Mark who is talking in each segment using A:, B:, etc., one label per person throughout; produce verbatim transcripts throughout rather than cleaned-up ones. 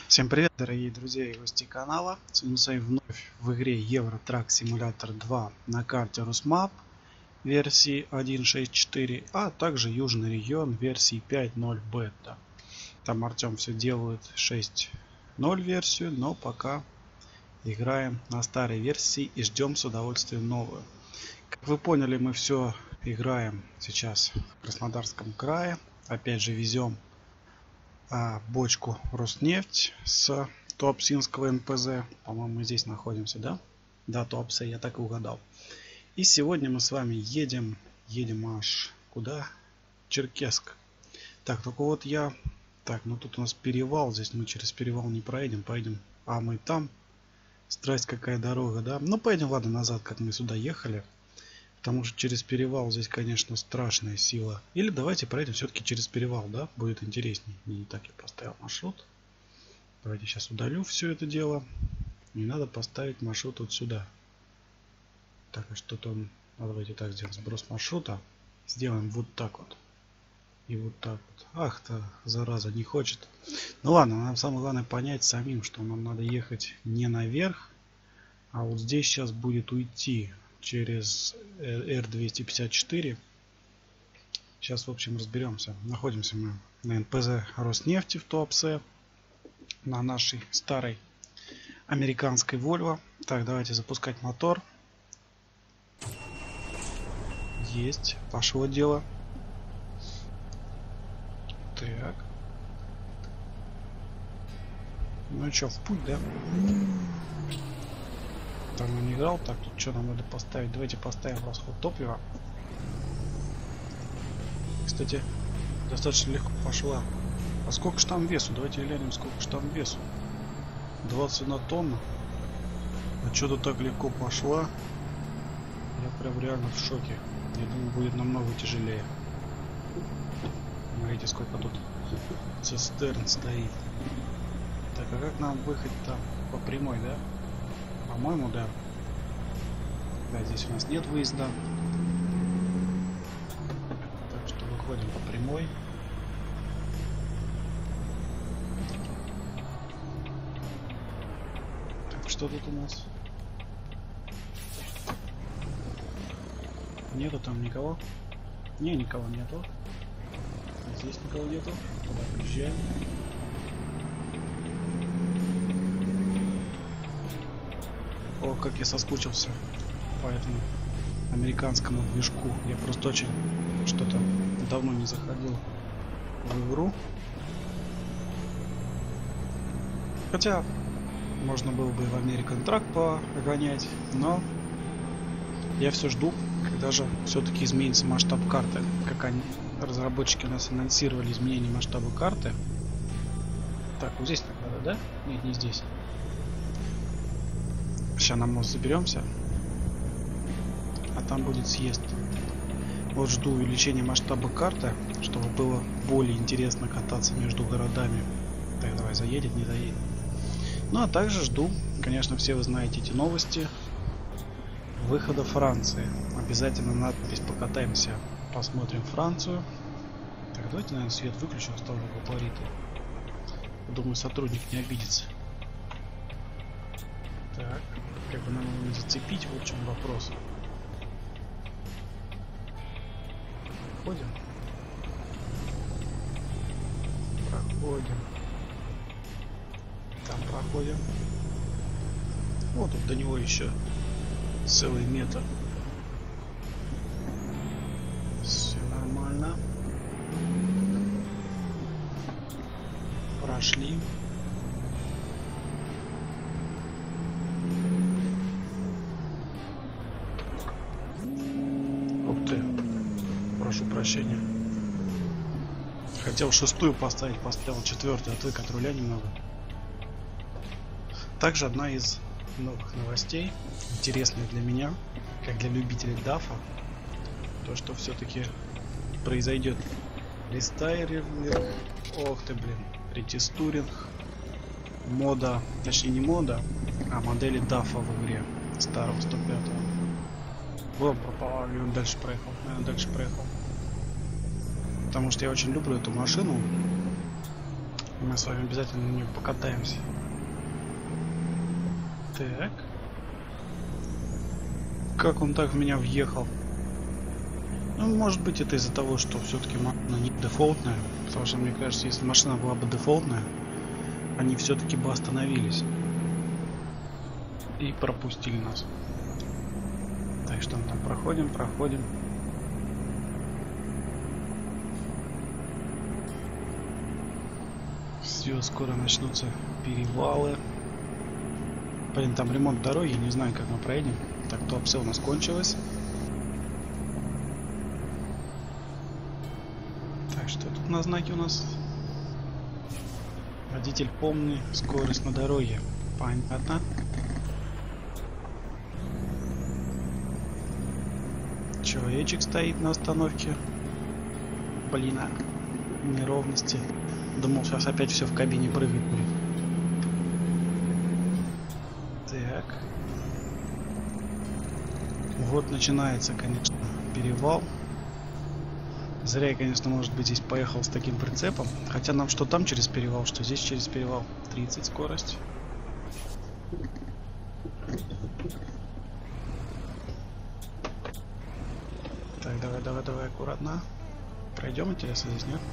A: Всем привет, дорогие друзья и гости канала. Сегодня с вами вновь в игре Euro Truck Simulator два на карте Rusmap версии один точка шесть точка четыре, а также Южный регион версии пять точка ноль бета. Там Артем все делает шесть точка ноль версию, но пока играем на старой версии и ждем с удовольствием новую. Как вы поняли, мы все играем сейчас в Краснодарском крае. Опять же везем а, бочку Роснефть с Туапсинского эн пэ зэ. По-моему, мы здесь находимся, да? Да, Туапсе, я так и угадал. И сегодня мы с вами едем, едем аж куда? Черкесск. Так, только вот я... Так, ну тут у нас перевал, здесь мы через перевал не проедем, поедем. А мы там. Страсть какая дорога, да? Ну, поедем, ладно, назад, как мы сюда ехали. Потому что через перевал здесь, конечно, страшная сила. Или давайте проедем все-таки через перевал, да? Будет интересней. Не так я поставил маршрут. Давайте сейчас удалю все это дело. Не надо поставить маршрут вот сюда. Так, а что-то он... А давайте так сделаем. Сброс маршрута. Сделаем вот так вот. И вот так вот. Ах-то, зараза, не хочет. Ну ладно, нам самое главное понять самим, что нам надо ехать не наверх. А вот здесь сейчас будет уйти через эр двести пятьдесят четыре. Сейчас, в общем, разберемся. Находимся мы на эн пэ зэ Роснефти в Туапсе. На нашей старой американской Volvo. Так, давайте запускать мотор. Есть. Пошло дело. Так. Ну что, в путь, да? Там он не играл. Так, тут что нам надо поставить? Давайте поставим расход топлива. Кстати, достаточно легко пошла. А сколько ж там весу? Давайте глянем, сколько ж там весу. двадцать одна тонна. А что-то так легко пошла. Я прям реально в шоке. Я думаю, будет намного тяжелее. Смотрите, сколько тут цистерн стоит. Так, а как нам выехать там? По прямой, да? По-моему, да. Да, здесь у нас нет выезда. Так что выходим по прямой. Так, что тут у нас? Нету там никого? Не, никого нету. Здесь никого нету. Туда приезжаем. О, как я соскучился по этому американскому движку. Я просто очень что-то давно не заходил в игру. Хотя можно было бы в American Truck погонять, но я все жду, когда же все-таки изменится масштаб карты. Как они, разработчики у нас анонсировали изменение масштаба карты. Так, вот здесь надо, да? Нет, не здесь. Сейчас на мост заберемся, а там будет съезд. Вот жду увеличения масштаба карты, чтобы было более интересно кататься между городами. Так, давай, заедет, не заедет. Ну а также жду, конечно, все вы знаете эти новости, выхода Франции. Обязательно надпись «Покатаемся, посмотрим Францию». Так, давайте, наверное, свет выключу, оставлю габариты. Думаю, сотрудник не обидится. Так, как бы нам его не зацепить, вот в чем вопрос. Проходим. Проходим. Там проходим. Вот тут до него еще целый метр. Все нормально. Прошли. Прошу прощения. Хотел шестую поставить, поставил четвертую, отвык от руля немного. Также одна из новых новостей, интересных для меня, как для любителей дафа, то что все-таки произойдет рестайлинг, ох ты блин, ретестуринг мода, точнее не мода, а модели дафа в игре старого сто пятого. Вон пропал, и он дальше проехал, наверное, дальше проехал. Потому что я очень люблю эту машину. Мы с вами обязательно на нее покатаемся. Так. Как он так в меня въехал? Ну, может быть, это из-за того, что все-таки машина не дефолтная. Потому что, мне кажется, если машина была бы дефолтная, они все-таки бы остановились. И пропустили нас. Так что мы там проходим, проходим. Все, скоро начнутся перевалы. Блин, там ремонт дороги, не знаю, как мы проедем. Так, то все у нас кончилось. Так, что тут на знаке у нас? Водитель, помни скорость на дороге. Понятно. Человечек стоит на остановке. Блин, а неровности. Думал, сейчас опять все в кабине прыгать будет. Так. Вот начинается, конечно, перевал. Зря я, конечно, может быть, здесь поехал с таким прицепом. Хотя нам что там через перевал, что здесь через перевал. тридцать скорость. Так, давай, давай, давай, аккуратно. Пройдем, интересно, здесь нет?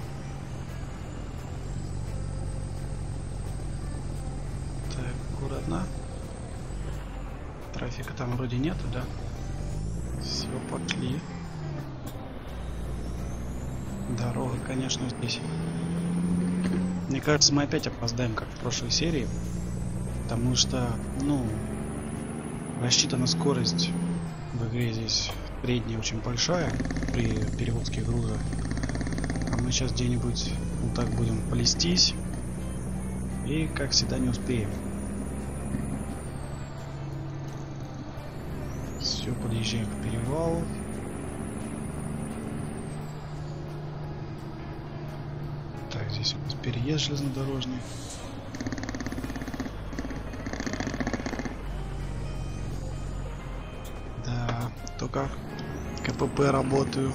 A: Так, аккуратно. Трафика там вроде нету, да? Все, пошли. Дорога, конечно, здесь. Мне кажется, мы опять опоздаем, как в прошлой серии. Потому что, ну, рассчитана скорость в игре здесь средняя очень большая при перевозке груза. А мы сейчас где-нибудь вот так будем плестись. И, как всегда, не успеем. Все, подъезжаем к перевалу. Так, здесь у нас переезд железнодорожный. Да, только КПП работаю.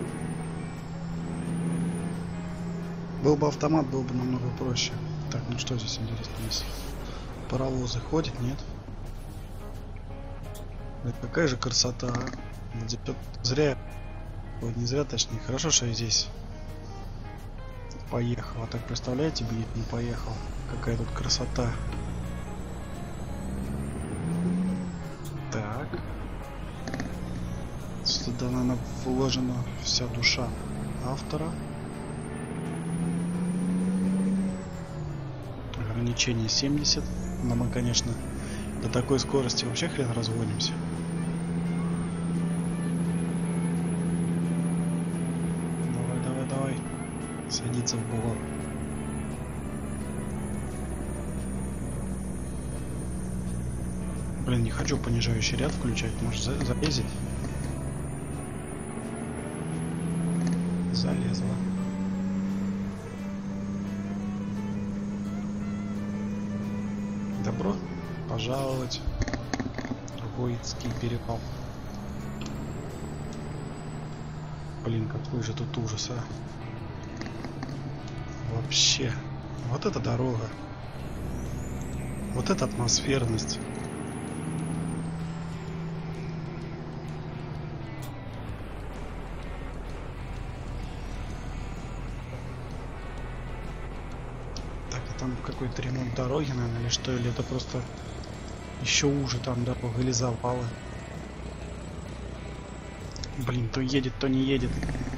A: Был бы автомат, было бы намного проще. Так, ну что здесь интересно? Здесь паровозы ходят, нет? Это какая же красота. Зря. Ой, не зря, точнее. Хорошо, что я здесь поехал. А так, представляете, бы не поехал. Какая тут красота. Так. Сюда, наверное, вложена вся душа автора. Ограничение семьдесят. Но мы, конечно, до такой скорости вообще хрен разводимся. Давай, давай, давай. Садиться в бугор. Блин, не хочу понижающий ряд включать. Может, за залезет? Залезла. Добро пожаловать в Войтский перевал. Блин, какой же тут ужас, а. Вообще. Вот это дорога. Вот это атмосферность. Там какой-то ремонт дороги, наверное, или что, или это просто еще уже там дорога или завалы. Блин, то едет, то не едет.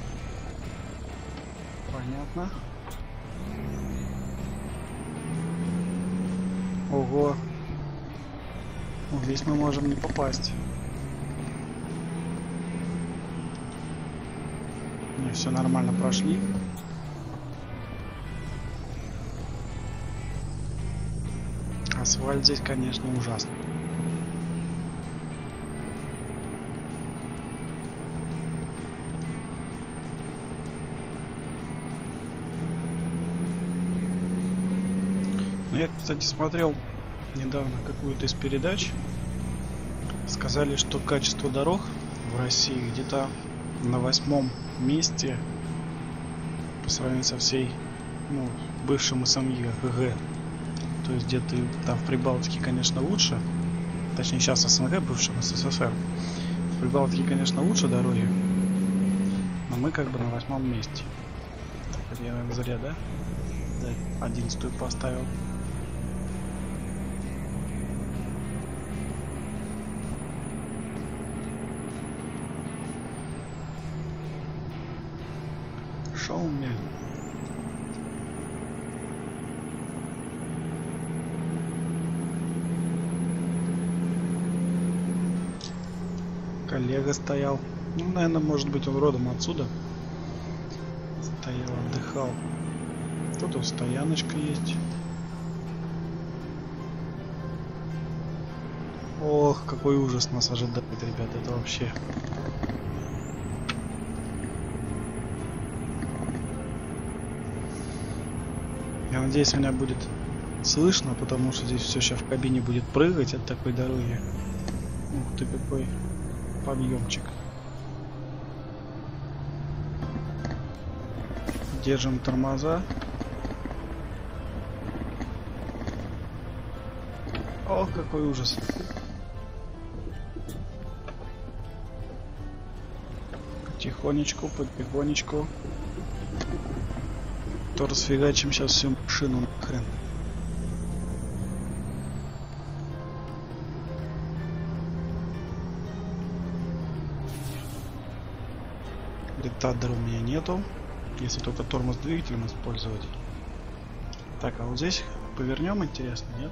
A: Понятно. Ого. Вот здесь мы можем не попасть. Не, все нормально, прошли. Асфальт здесь, конечно, ужасный. Ну, я, кстати, смотрел недавно какую-то из передач. Сказали, что качество дорог в России где-то на восьмом месте по сравнению со всей ну, бывшем СМЕ, ГГ. То есть где-то там в Прибалтике, конечно, лучше. Точнее, сейчас СНГ, бывшем СССР. В Прибалтике, конечно, лучше дороги. Но мы как бы на восьмом месте. Так, это я, наверное, зря, да? Да, одиннадцатую поставил. Шоумен. Коллега стоял. Ну, наверное, может быть, он родом отсюда. Стоял, отдыхал. Тут вот стояночка есть. Ох, какой ужас нас ожидает, ребята, это вообще. Я надеюсь, меня будет слышно, потому что здесь все сейчас в кабине будет прыгать от такой дороги. Ух ты, какой подъемчик. Держим тормоза. Ох, какой ужас. Потихонечку, потихонечку. То расфигачим сейчас всю машину нахрен. Ретардера у меня нету, если только тормоз двигателем использовать. Так, а вот здесь повернем, интересно, нет?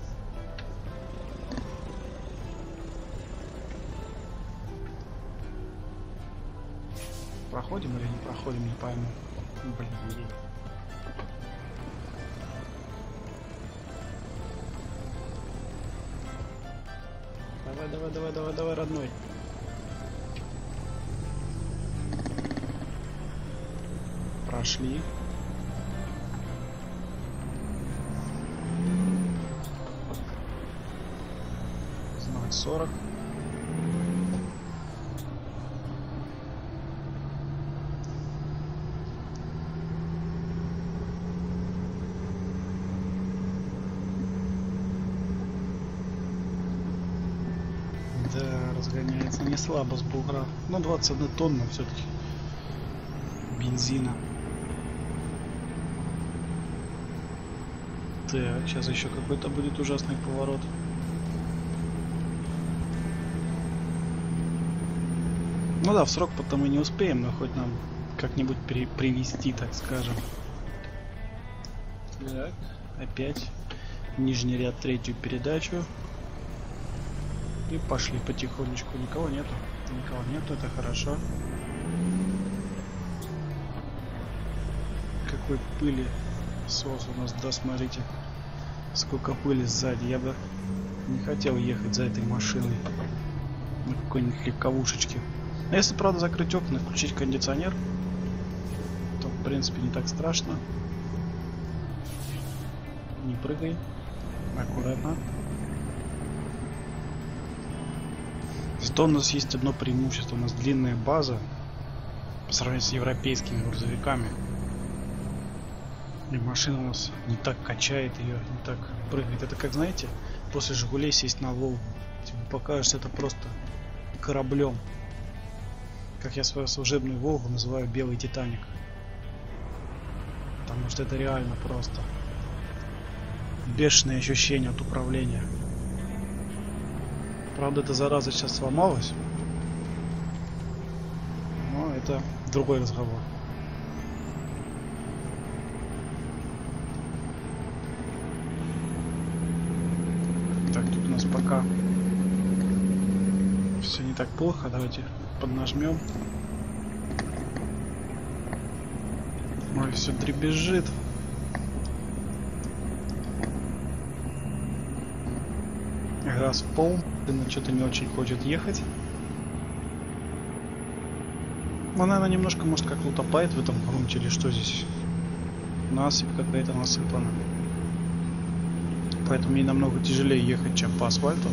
A: Проходим или не проходим, не пойму. Блин, блин. Давай, давай, давай, давай, давай, родной. Прошли. Знак сорок. Да, разгоняется не слабо с бугра. Но двадцать одна тонна все-таки бензина. Так, сейчас еще какой-то будет ужасный поворот. Ну да, в срок потом мы не успеем, но хоть нам как-нибудь при привести, так скажем. Так, опять нижний ряд, третью передачу. И пошли потихонечку. Никого нету. Никого нету, это хорошо. Какой пыли сос у нас, да, смотрите. Сколько пыли сзади. Я бы не хотел ехать за этой машиной на какой-нибудь легковушечке. Но если, правда, закрыть окна, включить кондиционер, то, в принципе, не так страшно. Не прыгай. Аккуратно. Зато у нас есть одно преимущество. У нас длинная база по сравнению с европейскими грузовиками. И машина у нас не так качает ее, не так прыгает. Это как, знаете, после Жигулей сесть на Волгу. Тебе покажется это просто кораблем. Как я свою служебную Волгу называю белый Титаник. Потому что это реально просто бешеные ощущения от управления. Правда, эта зараза сейчас сломалась. Но это другой разговор. Так, тут у нас пока все не так плохо. Давайте поднажмем. Ой, все дребезжит. Газ пол. Но что-то не очень хочет ехать. Ну, наверное, немножко, может, как утопает в этом грунте или что здесь. Насыпь какая-то насыпана. Поэтому ей намного тяжелее ехать, чем по асфальту.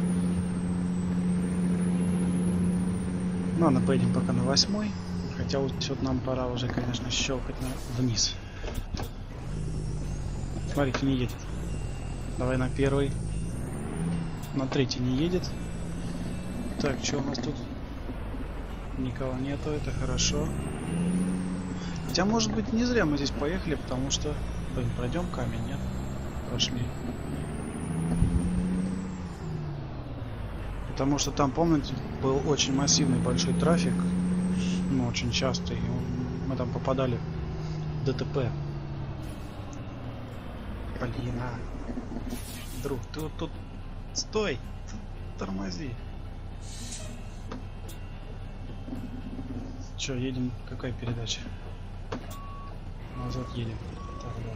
A: Ну, ладно, поедем пока на восьмой. Хотя вот, вот нам пора уже, конечно, щелкать на... вниз. Смотрите, не едет. Давай на первый. На третий не едет. Так, что у нас тут? Никого нету, это хорошо. Хотя, может быть, не зря мы здесь поехали, потому что... Блин, пройдем камень, нет? Пошли. Потому что там, помните, был очень массивный большой трафик. Ну, очень часто. И мы там попадали в ДТП. Блин, а. Друг, ты вот тут... Стой! Тормози. Че, едем? Какая передача? Назад едем. Так, да.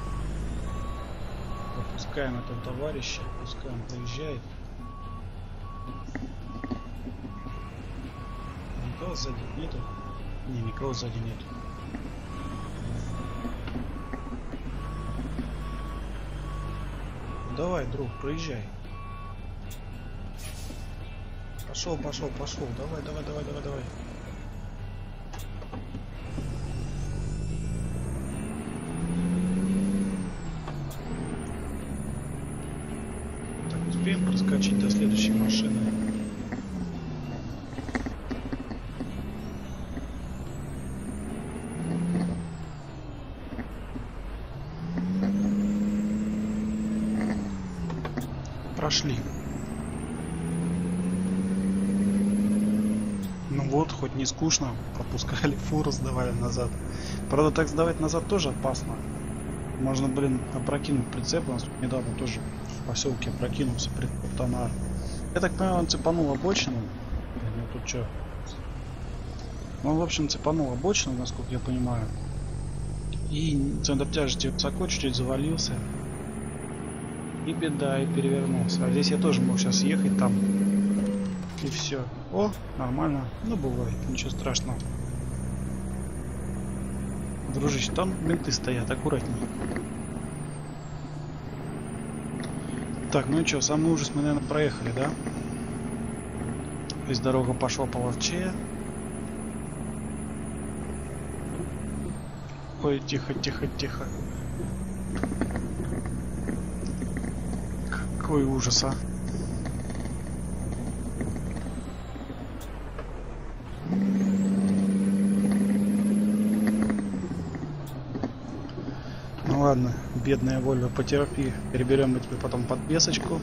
A: Пропускаем этого товарища. Пускай он проезжает. Никого сзади нету? Не, никого сзади нету. Давай, друг, проезжай. Пошел, пошел, пошел. Давай, давай, давай, давай, давай. Так, успеем проскочить до следующей машины. Прошли. Ну вот, хоть не скучно, пропускали фуру, сдавали назад. Правда, так сдавать назад тоже опасно. Можно, блин, опрокинуть прицеп. У нас недавно тоже в поселке опрокинулся прицеп Тонар. Я так понимаю, он цепанул обочину. Ну тут что? Он, в общем, цепанул обочину, насколько я понимаю. И центр тяжести высоко, чуть-чуть завалился. И беда, и перевернулся. А здесь я тоже мог сейчас ехать там. И все. О, нормально. Ну, бывает, ничего страшного. Дружище, там менты стоят, аккуратней. Так, ну и что, самый ужас мы, наверное, проехали, да? То есть дорога пошла половчее. Ой, тихо, тихо, тихо. Какой ужас, а. Ну ладно, бедная Вольво, потерпи. Переберем мы тебе потом подвесочку.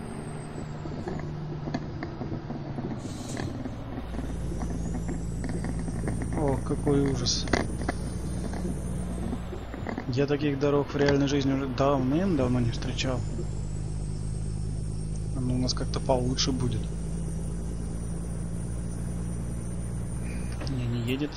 A: О, какой ужас. Я таких дорог в реальной жизни уже давным-давно не встречал. Ну, у нас как-то получше будет. Не, не едет.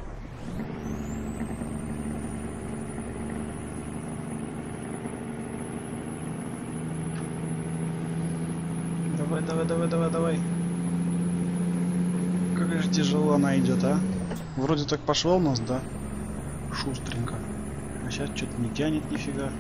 A: Давай, давай, давай, давай, давай. Как же тяжело она идет, а? Вроде так пошло у нас, да? Шустренько. А сейчас что-то не тянет нифига.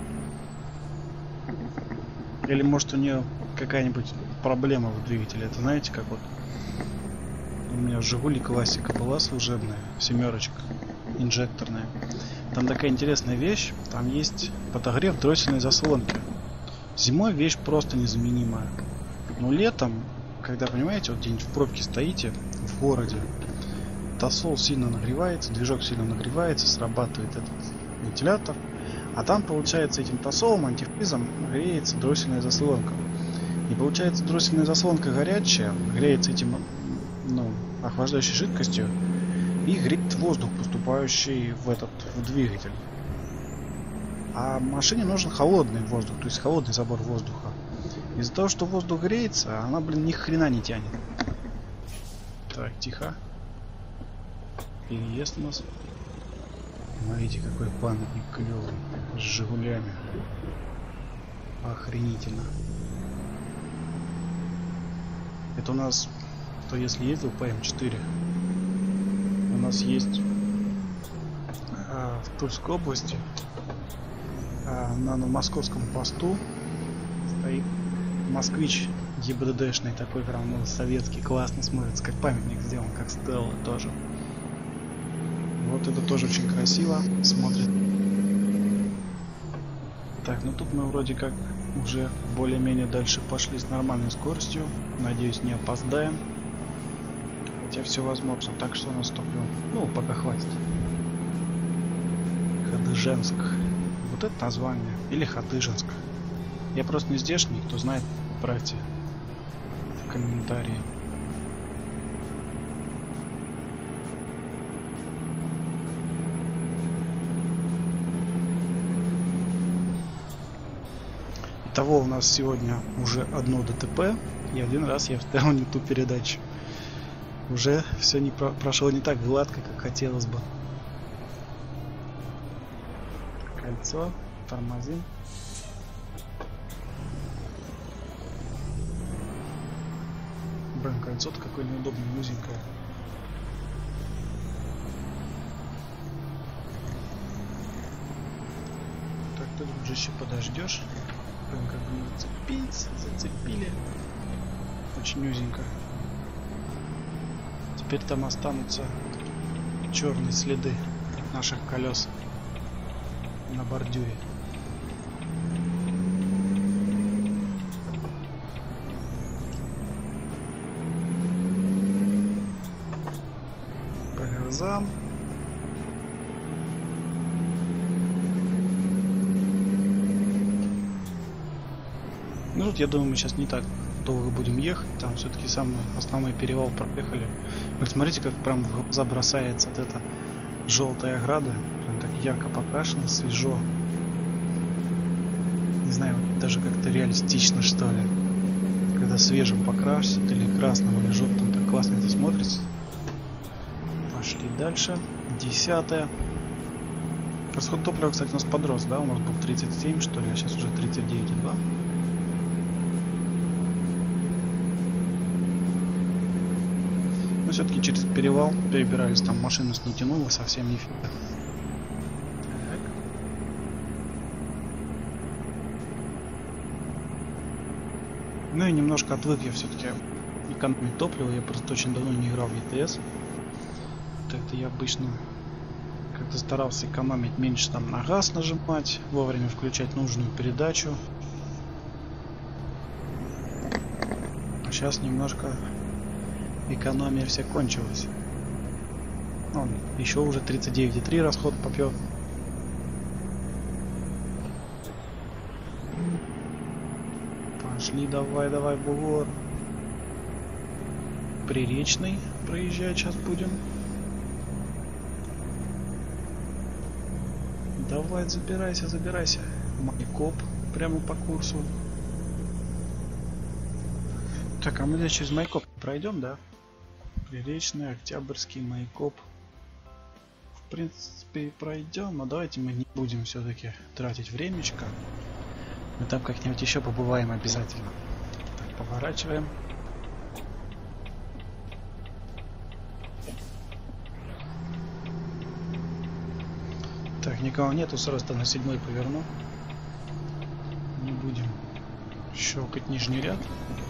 A: Или может у нее какая-нибудь проблема в двигателе. Это знаете, как вот у меня Жигули классика была служебная, семерочка, инжекторная. Там такая интересная вещь. Там есть подогрев дроссельной заслонки. Зимой вещь просто незаменимая. Но летом, когда, понимаете, вот где-нибудь в пробке стоите в городе, тосол сильно нагревается, движок сильно нагревается, срабатывает этот вентилятор, а там, получается, этим тосолом, антифризом греется дроссельная заслонка. И получается, дроссельная заслонка горячая, греется этим, ну, охлаждающей жидкостью, и греет воздух, поступающий в этот в двигатель. А машине нужен холодный воздух, то есть холодный забор воздуха. Из-за того, что воздух греется, она, блин, ни хрена не тянет. Так, тихо. Переезд у нас. Смотрите, какой памятник клевый. С Жигулями. Охренительно. Это у нас, кто если ездил по эм четыре, у нас есть а, в Тульской области а, на, на московском посту стоит москвич ГИБДДшный такой, прям ну, советский, классно смотрится, как памятник сделан, как стелла тоже. Вот это тоже очень красиво смотрит. Так, ну тут мы вроде как уже более-менее дальше пошли с нормальной скоростью. Надеюсь, не опоздаем. Хотя все возможно. Так, что у нас топливо? Ну, пока хватит. Хадыженск. Вот это название. Или Хадыженск. Я просто не здешний. Кто знает, отправьте в комментарии. Итого у нас сегодня уже одно ДТП. И один раз я вставил не ту передачу. Уже все не про прошло не так гладко, как хотелось бы. Кольцо, тормозим. Блин, кольцо-то какое неудобное, узенькое. Так, ты, дружище, подождешь. Блин, как бы зацепить, зацепили. Очень узенько. Теперь там останутся черные следы наших колес на бордюре. По газам. Ну тут, я думаю, мы сейчас не так долго будем ехать. Там все-таки самый основной перевал проехали. Вот смотрите, как прям в глаза бросается вот эта желтая ограда. Прям так ярко покрашена, свежо. Не знаю, даже как-то реалистично, что ли. Когда свежим покрасят или красным или желтым, так классно это смотрится. Пошли дальше. Десятая. Расход топлива, кстати, у нас подрос, да? У нас был тридцать семь, что ли, а сейчас уже тридцать девять и два. Но все-таки через перевал перебирались, там машина с не тянула, совсем нифига. Так. Ну и немножко отвык я все-таки экономить топливо, я просто очень давно не играл в и тэ эс. Вот это я обычно как-то старался экономить, меньше там на газ нажимать, вовремя включать нужную передачу. А сейчас немножко экономия вся кончилась. Он еще уже тридцать девять и три расход попьет. Пошли, давай, давай, бугор. Приречный проезжать сейчас будем. Давай, забирайся, забирайся. Майкоп прямо по курсу. Так, а мы здесь через Майкоп пройдем, да? Приречный, Октябрьский, Майкоп. В принципе, пройдем, но давайте мы не будем все-таки тратить времечко. Мы там как-нибудь еще побываем обязательно. Так, поворачиваем. Так, никого нету, сразу на седьмой поверну. Не будем щелкать нижний ряд.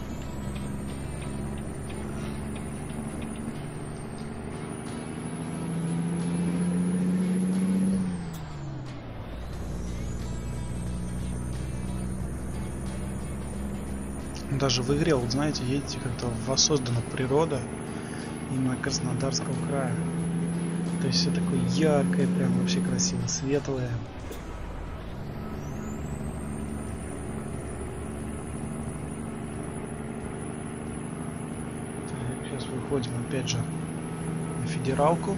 A: Даже в игре, вот знаете, едете как-то воссоздана природа именно Краснодарского края. То есть все такое яркое, прям вообще красиво, светлое. Так, сейчас выходим опять же на федералку.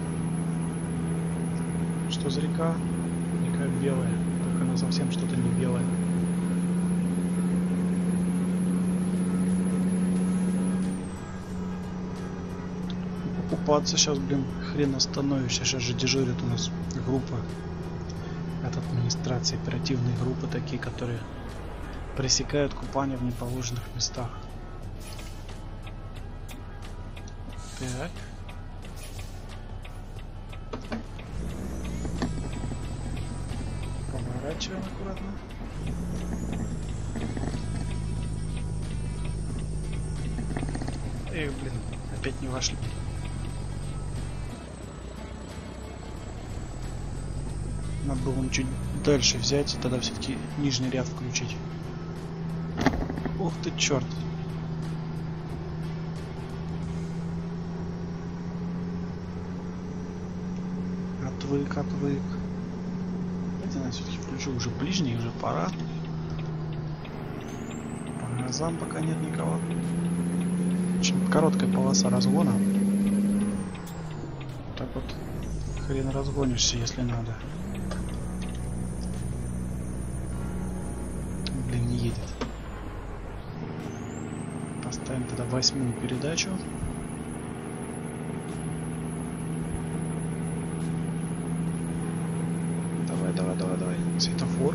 A: Что за река? Река белая, только она совсем что-то не белая. Купаться сейчас, блин, хрен остановишься. Сейчас же дежурит у нас группа от администрации, оперативные группы такие, которые пресекают купание в неположенных местах. Так. Поворачиваем аккуратно. Эх, блин, опять не вошли. Надо было чуть дальше взять и тогда все-таки нижний ряд включить. Ух ты, черт. Отвык, отвык. Давайте я все-таки включу уже ближний, уже пора. По газам пока нет никого. Очень короткая полоса разгона. Так вот хрен разгонишься, если надо. Блин, не едет. Поставим тогда восьмую передачу. Давай, давай, давай, давай. Светофор.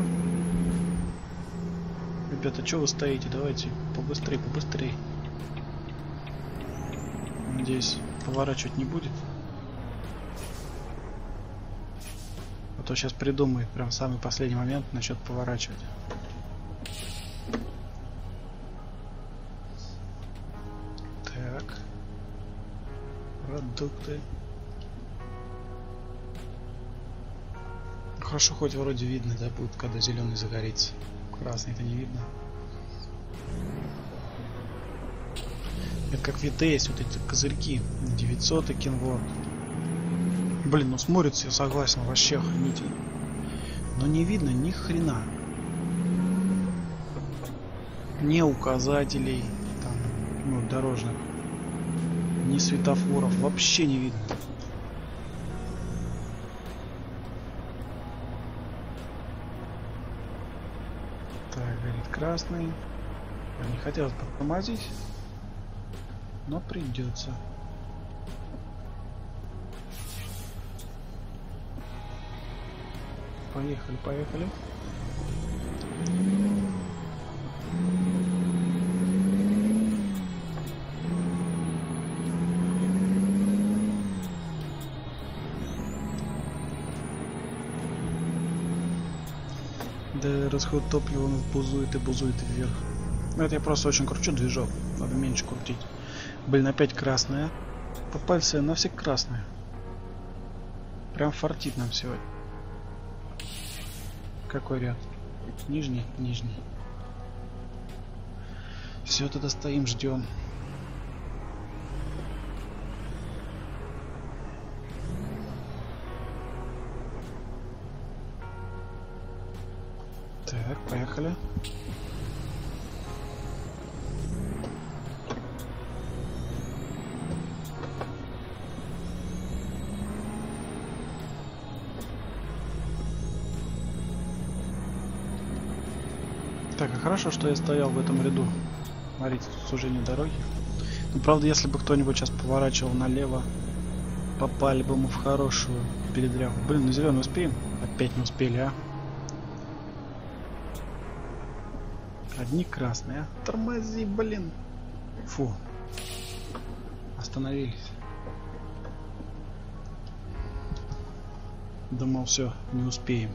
A: Ребята, что вы стоите? Давайте побыстрее, побыстрее. Надеюсь, поворачивать не будет. А то сейчас придумает прям в самый последний момент насчет поворачивать. Так. Продукты. Хорошо, хоть вроде видно, да, будет, когда зеленый загорится. Красный-то не видно. Это как в ви ти эс, вот эти козырьки. девятьсот и Kenworth. Блин, ну смотрится, я согласен, вообще охренительно. Но не видно ни хрена. Ни указателей, там, ну, дорожных, ни светофоров. Вообще не видно. Так, горит красный. Не хотелось потормозить, но придется. Поехали, поехали. Да, расход топлива он бузует и бузует вверх. Ну, это я просто очень кручу движок. Надо меньше крутить. Блин, опять красная. Попались на все красные. Прям фартит нам сегодня. Какой ряд? Нижний? Нижний. Все, тогда стоим, ждем. Так, поехали. Так, а хорошо, что я стоял в этом ряду. Смотрите, тут сужение дороги. Ну, правда, если бы кто-нибудь сейчас поворачивал налево, попали бы мы в хорошую передрягу. Блин, на зеленый успеем? Опять не успели, а? Одни красные, а? Тормози, блин. Фу. Остановились. Думал, все, не успеем.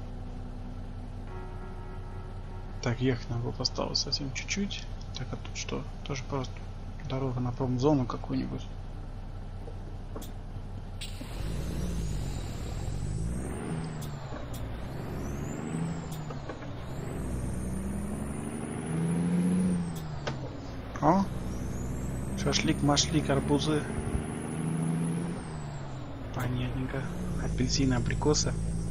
A: Так, ехать нам вот осталось совсем чуть-чуть. Так, а тут что? Тоже просто дорога на промзону какую-нибудь. О! Шашлик, машлик, арбузы. Понятненько. Апельсины, абрикосы.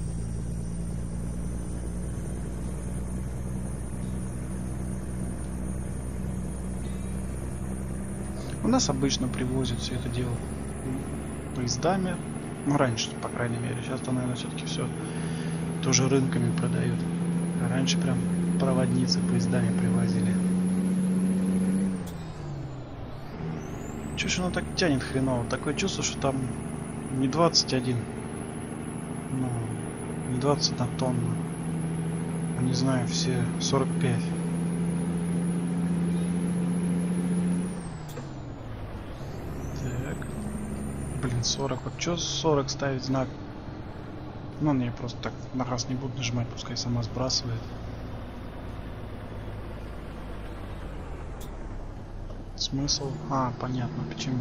A: У нас обычно привозят все это дело поездами. Ну, раньше, по крайней мере. Сейчас-то, наверное, все-таки все тоже рынками продают. А раньше прям проводницы поездами привозили. Чё ж оно так тянет хреново? Такое чувство, что там не двадцать один. Ну, не двадцать на тонну. А не знаю, все сорок пять. Блин, сорок. Вот что сорок ставить знак? Ну, не, просто так на раз не буду нажимать, пускай сама сбрасывает. Смысл? А, понятно, почему.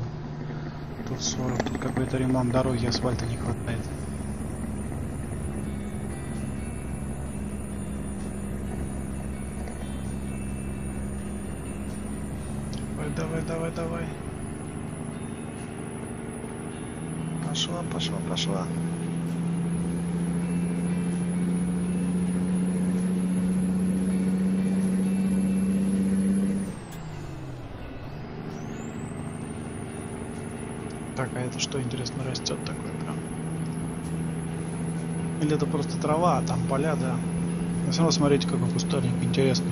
A: Тут сорок, тут какой-то ремонт дороги, асфальта не хватает. Давай, давай, давай, давай. Пошла, пошла, пошла. Так, а это что, интересно, растет такое прям? Или это просто трава, а там поля, да? Но все равно смотрите, какой кустарник интересный.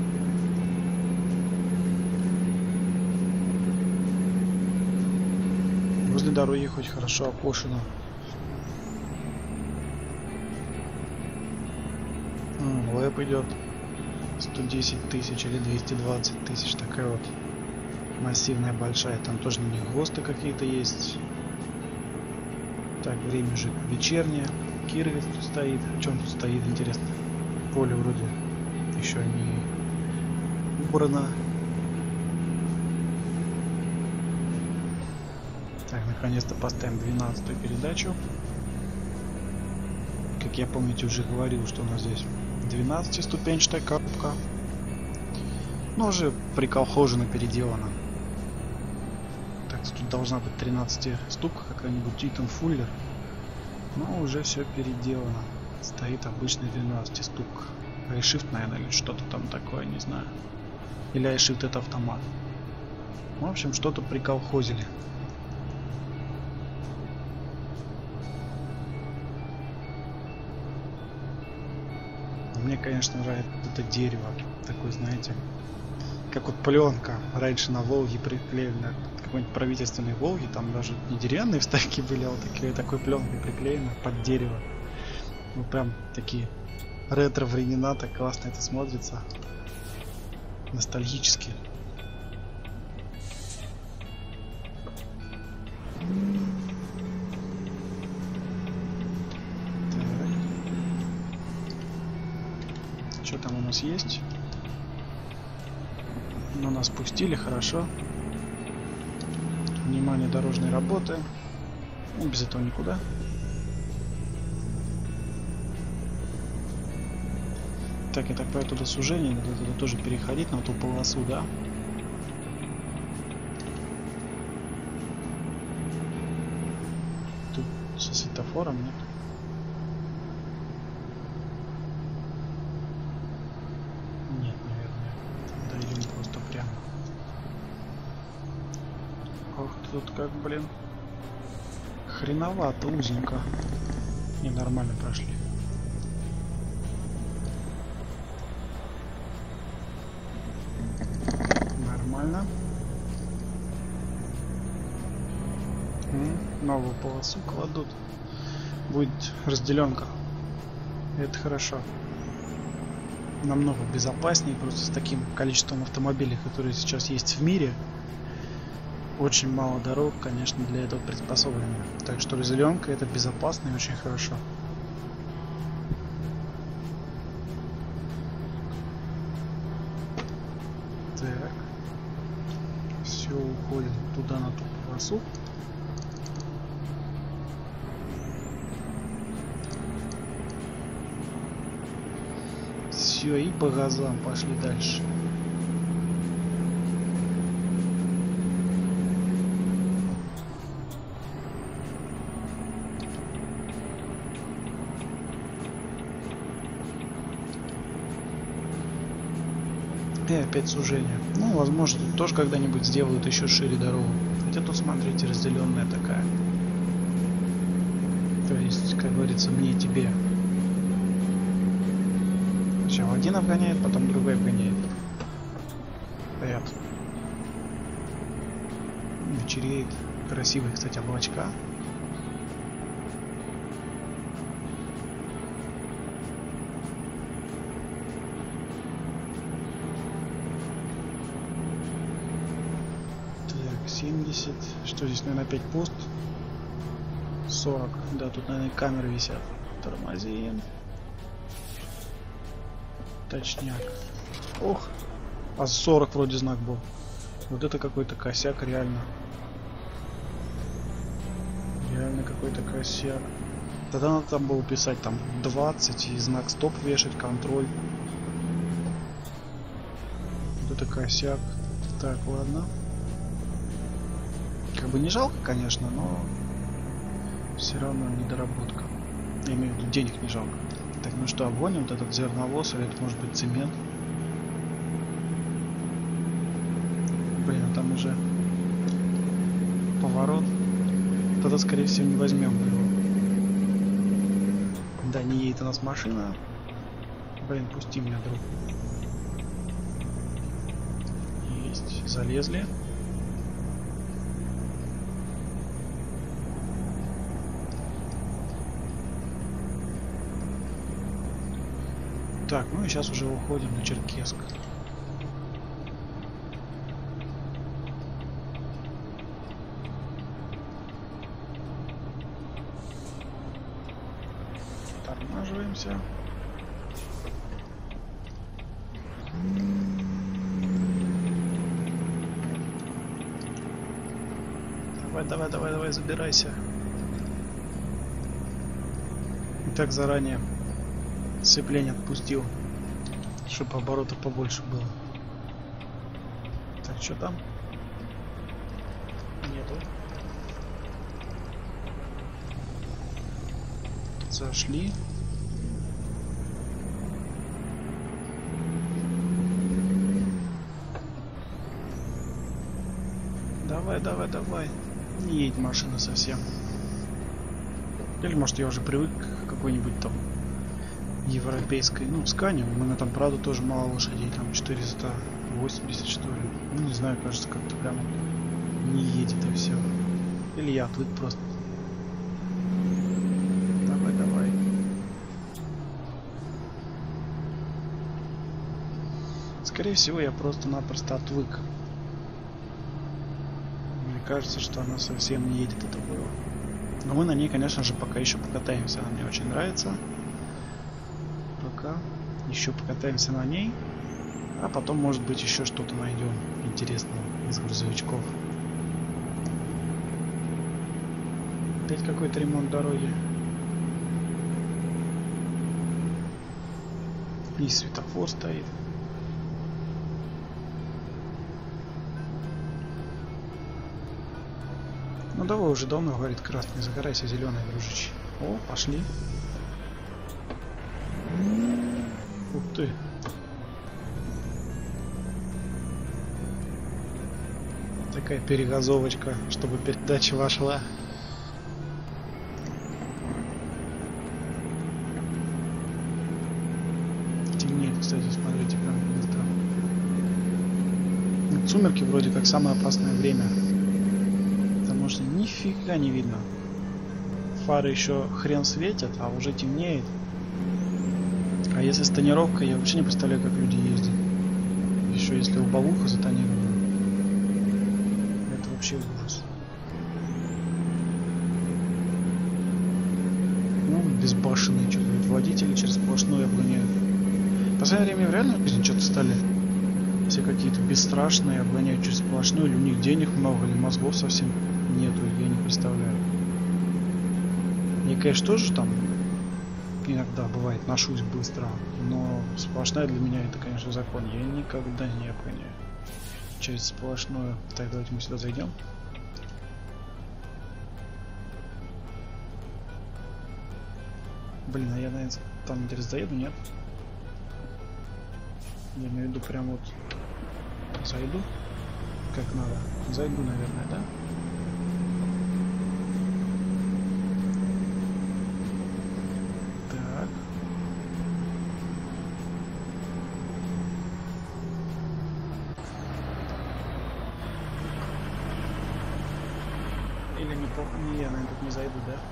A: Возле дороги хоть хорошо окошено. Лэп идет сто десять тысяч или двести двадцать тысяч, такая вот массивная, большая. Там тоже на них ГОСТы какие-то есть. Так, время уже вечернее. Киргиз тут стоит. В чем тут стоит, интересно? Поле вроде еще не убрано. Так, наконец-то поставим двенадцатую передачу. Как я, помните, уже говорил, что у нас здесь двенадцатиступенчатая коробка. Но уже приколхожена, переделана. Так, тут должна быть тринадцатиступка какая-нибудь Титан Фуллер. Но уже все переделано. Стоит обычный двенадцатиступка. iShift, наверное, или что-то там такое, не знаю. Или iShift это автомат. В общем, что-то приколхозили. Мне, конечно, нравится это дерево. Такое, знаете, как вот пленка. Раньше на Волге приклеили, на какой-нибудь правительственной Волге. Там даже не деревянные вставки были, а вот такие, такой пленкой приклеено под дерево. Ну прям такие ретро времена, так классно это смотрится. Ностальгически. Что там у нас есть? Ну, нас пустили, хорошо. Внимание, дорожной работы. Ну, без этого никуда. Так, я так понимаю, туда сужение, надо туда тоже переходить, на ту полосу, да? Тут со светофором, нет? Нет, наверное. Дойдем просто прямо. Ох, тут как, блин. Хреновато, узенько. Не, нормально прошли. Нормально. М-м, новую полосу кладут. Будет разделенка. Это хорошо. Намного безопаснее, просто с таким количеством автомобилей, которые сейчас есть в мире. Очень мало дорог, конечно, для этого приспособлены. Так что разделенка это безопасно и очень хорошо. Так. Все, уходим туда, на ту полосу. Все, и по газам пошли дальше. И опять сужение. Ну, возможно, тут тоже когда-нибудь сделают еще шире дорогу. Хотя тут, смотрите, разделенная такая. То есть, как говорится, мне, тебе. Сначала один обгоняет, потом другой обгоняет. Стоят. Вечереет. Красивые, кстати, облачка. семьдесят. Что здесь, наверное, опять пост? сорок. Да, тут, наверное, камеры висят. Тормозим. Точняк. Ох. А сорок вроде знак был. Вот это какой-то косяк, реально. Реально какой-то косяк. Тогда надо там было писать там двадцать и знак стоп вешать, контроль. Вот это косяк. Так, ладно. Как бы не жалко, конечно, но все равно недоработка. Я имею в виду, денег не жалко. Так, ну что, обгоним вот этот зерновоз, или это может быть цемент? Блин, а там уже поворот. Тогда, скорее всего, не возьмем его. Да, не едет у нас машина. Блин, пусти меня, друг. Есть, залезли. Так, ну и сейчас уже уходим на Черкесск. Тормаживаемся. Давай, давай, давай, давай, забирайся. И так заранее сцепление отпустил, чтобы оборотов побольше было. Так, что там? Нету. Зашли. Давай, давай, давай. Не едет машина совсем. Или может я уже привык к какой-нибудь там европейской, ну, Скане. У меня там, правда, тоже мало лошадей, там четыреста восемьдесят, что ли. Ну, не знаю, кажется, как-то прямо не едет и все. Или я отвык просто. Давай, давай. Скорее всего, я просто-напросто отвык. Мне кажется, что она совсем не едет, это было. Но мы на ней, конечно же, пока еще покатаемся. Она мне очень нравится. Пока еще покатаемся на ней. А потом, может быть, еще что-то найдем интересного из грузовичков. Опять какой-то ремонт дороги. И светофор стоит. Ну давай, уже давно говорит красный, загорайся, зеленый, дружище. О, пошли. Ух ты. Такая перегазовочка, чтобы передача вошла. Темнеет, кстати, смотрите, как быстро. Сумерки вроде как самое опасное время. Потому что нифига не видно. Фары еще хрен светят, а уже темнеет. А если с тонировкой, я вообще не представляю, как люди ездят. Еще если лобовуха затонирована. Это вообще ужас. Ну, безбашенные что-то. Водители через сплошную обгоняют. В последнее время в реальной жизни что-то стали все какие-то бесстрашные, обгоняют через сплошную. Или у них денег много, или мозгов совсем нету, я не представляю. Я, конечно, тоже там иногда бывает ношусь быстро, но сплошная для меня это, конечно, закон. Я никогда не обгоняю через сплошную. Так, давайте мы сюда зайдем. Блин, а я, наверное, там где-то заеду, нет? Я имею в виду прям вот зайду как надо. Зайду, наверное, да? Так. Или не по... Не, я, наверное, тут не зайду, да?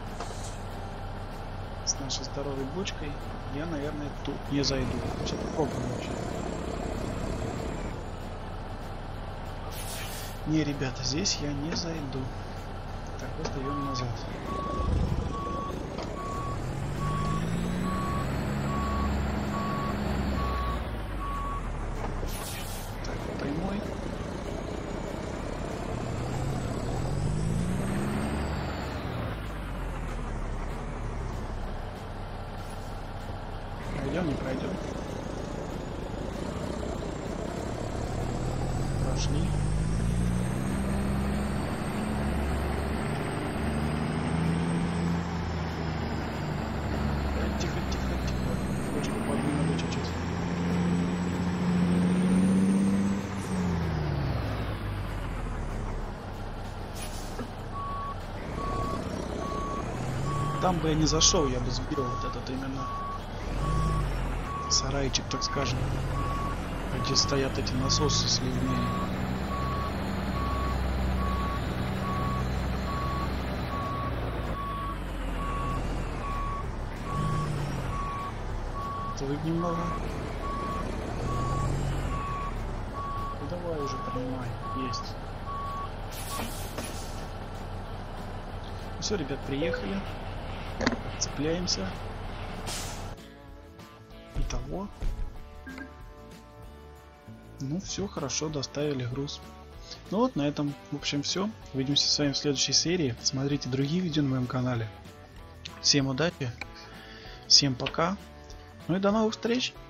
A: С нашей здоровой бочкой я, наверное, тут не зайду. Сейчас попробуем вообще. Не, ребята, здесь я не зайду. Так, сдаем назад. Так, по прямой. Пройдем, не пройдем. Прошли. там бы я не зашел, я бы сбил вот этот именно сарайчик, так скажем, где стоят эти насосы сливные. Отвык немного. Давай уже принимай. Есть. Все, ребят, приехали. Цепляемся. Итого. Ну все, хорошо, доставили груз. Ну вот, на этом, в общем, все. Увидимся с вами в следующей серии. Смотрите другие видео на моем канале. Всем удачи. Всем пока. Ну и до новых встреч.